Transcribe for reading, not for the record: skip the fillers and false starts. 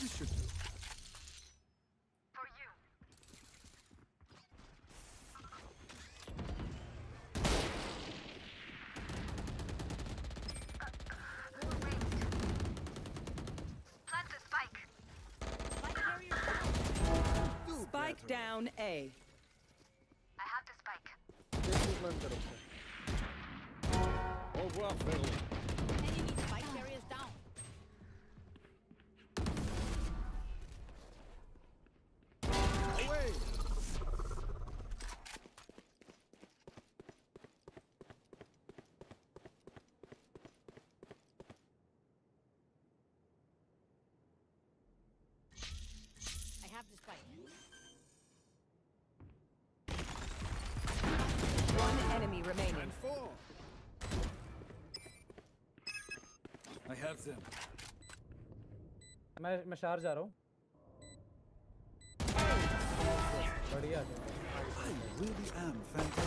This should do. For you. More ranged. Plant the spike. Spike carrier down. Do Spike better. down A. I have the spike. Improvement करो उसको। Au revoir, Verlin. Enemy spike carriers down. Away! I have the spike. One enemy remaining. And four. I have them. मैं शार जा रहा हूँ। बढ़िया। I really am fantastic.